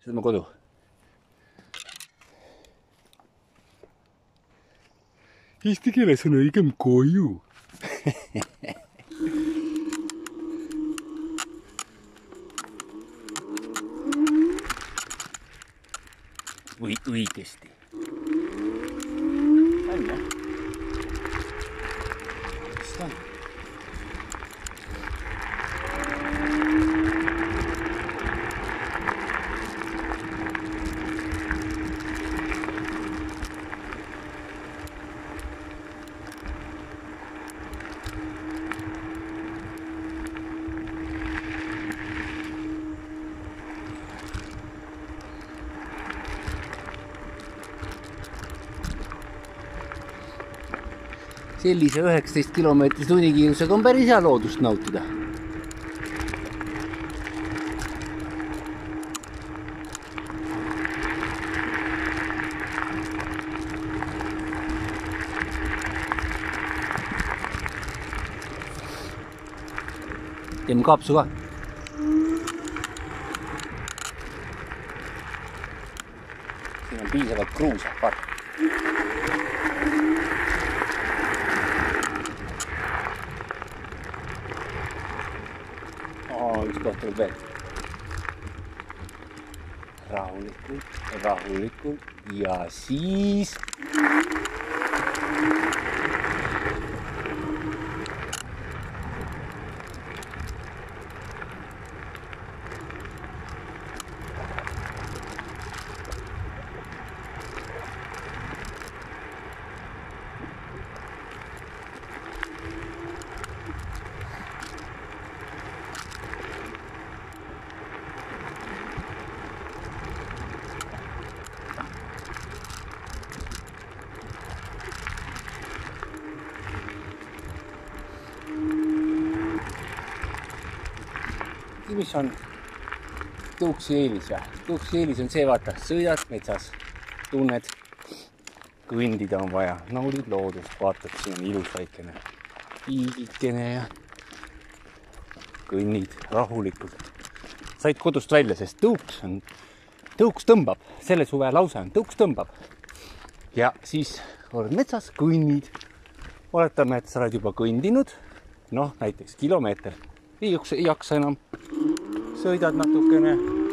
see on mu kodu. Eesti keeles on õigem koju. Või õigesti. Välja. Mis ta on? Sellise 19 kilomeetri tunnikiirusega on päris hea loodust nautida. Teeme kaapsu ka. Siin on piisavalt kruusa park. Üks koht tuleb veel. Rahulikult ja siis mis on tõuksi eelis või? Tõuksi eelis on see, vaata, sõidad metsas, tunned, kõndida on vaja, naudid loodust, vaatad, siin on ilus väikene piigikene ja kõnnid rahulikult. Said kodust välja, sest tõuks tõmbab, selle suve lause on tõuks tõmbab. Ja siis oled metsas, kõnnid, oletame, et sa oled juba kõndinud, noh, näiteks kilomeeter, ei jaksa enam. Sõidad natukene.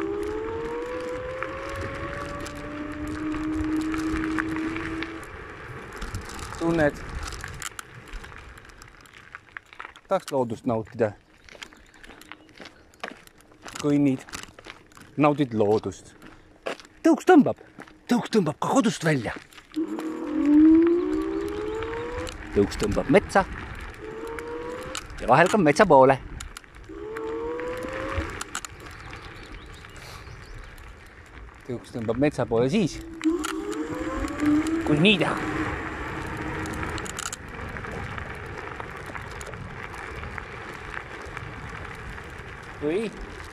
Tunned. Tahaks loodust nautida. Kõnnid. Naudid loodust. Tõuks tõmbab ka kodust välja. Tõuks tõmbab metsa. Ja vahel ka metsa poole. Tõuks tõmbab metsa poole siis, kui nii teha. Või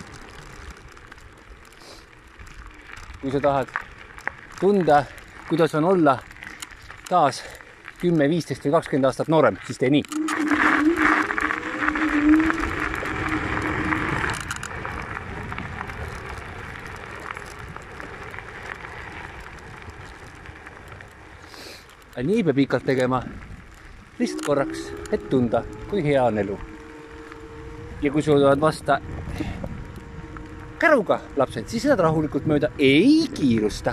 kui sa tahad tunda, kuidas on olla taas 10, 15 või 20 aastat noorem, siis tee nii. Nii peab pikalt tegema, lihtsalt korraks, et tunda, kui hea on elu. Ja kui sul tulevad vasta käruga lapsed, siis nad rahulikult mööda ei kiirusta.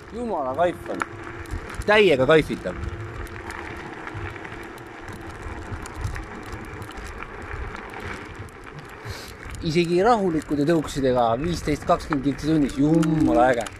Jumala kaif on. Täiega kaifitav. Isegi rahulikude tõuksidega 15-20 kilti tunnis. Jumala äge.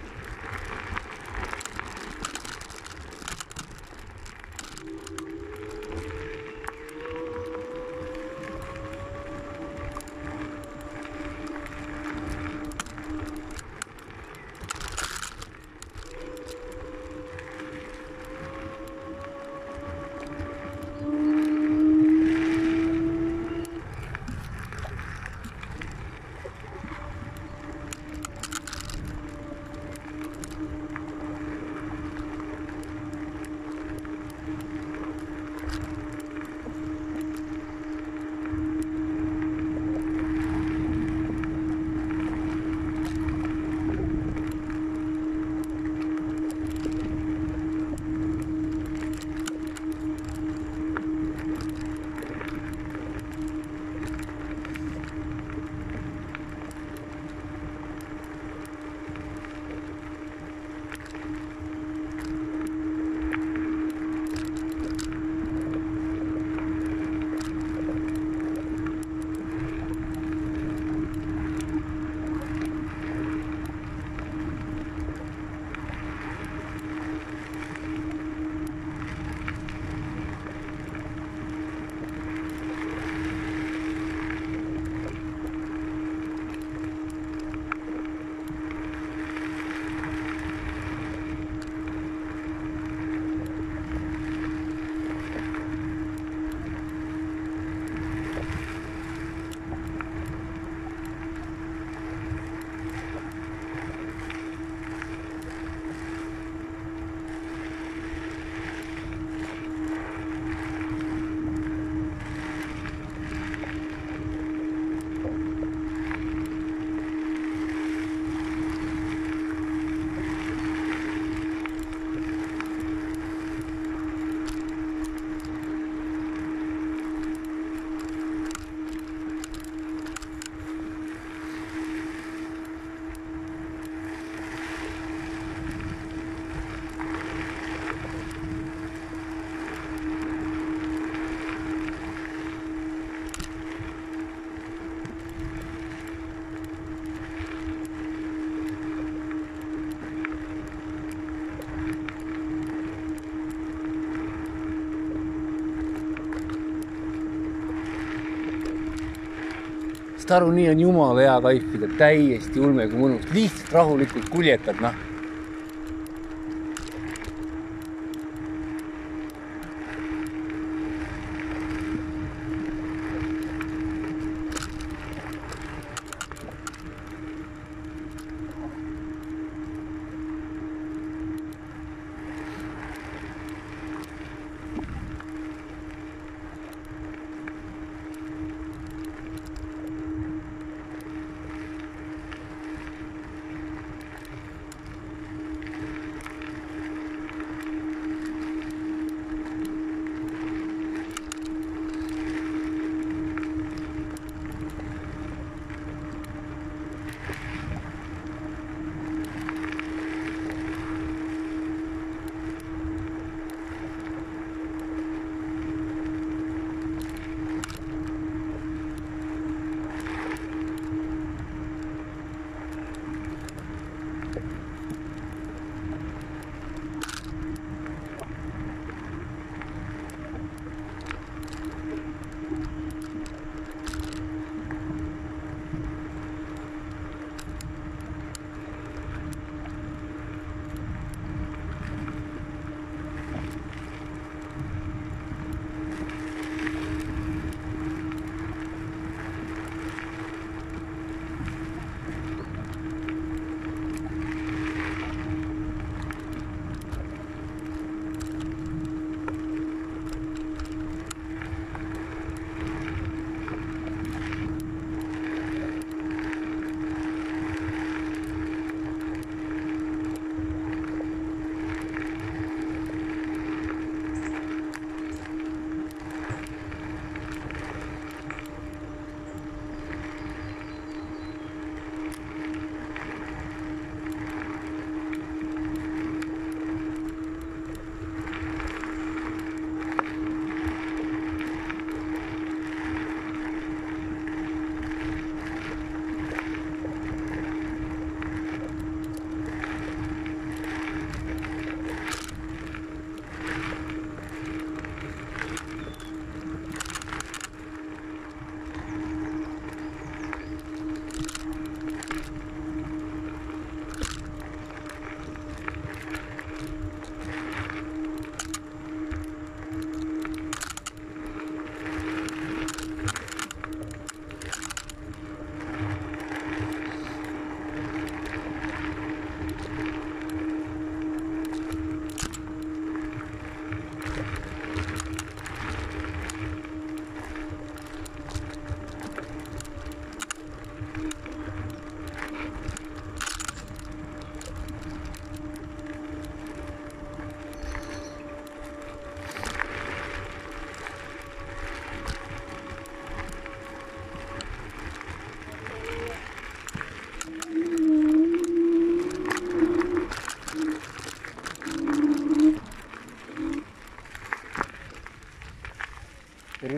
Taru, nii on jumala hea kaifida, täiesti ulme kui mõnus, lihtsalt rahulikult kuljetad, noh.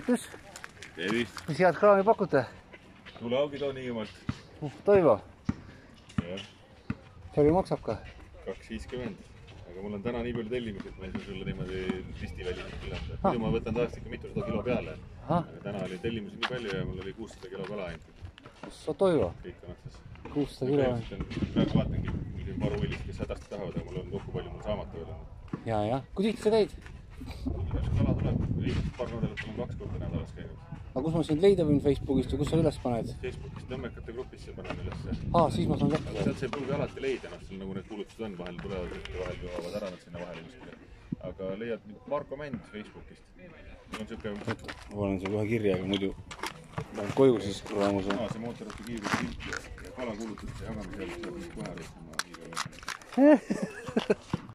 tervitus. Tervist. Mis head kraami pakute? Tule augi too nii jumalt. Toivo. Jah. Palju maksab ka? 2,50. Aga mul on täna nii palju tellimus, et ma ei saa sulle niimoodi listiväliselt ülanda. Muidu ma võtan tavaliselt ikka mitusada kilo peale. Aga täna oli tellimusi nii palju ja mul oli 600 kilo kala ainult. Kus sa Toivo? Kõik on otsas. 600 kilo. Praegu vaatangi, mul siin varuvillis, kes hädasti tahavad, aga mul on kokku palju mul saamata veel on. Ja. Kui tihti sa käid? Kala tuleb. Paar nädalat olen 2 korda nädalas käinud. Aga kus ma sind leida võin Facebookist ja kus sa üles paned? Facebookist Tõmmekate grupisse panen ülesse. Siis ma saan kätte. Sealt see ei pruugi alati leida, seal nagu need kuulutused on, vahel tulevad ja vahel jõuavad ära nad sinna vahele kuskile. Aga leiad Marko Mänd Facebookist. On siuke... Ma panen see kohe kirja, aga muidu lähen koju siis kuraamus. See mootorite kiiruse pilt ja kalakuulutuste jagamisel tuleb kohe reistama.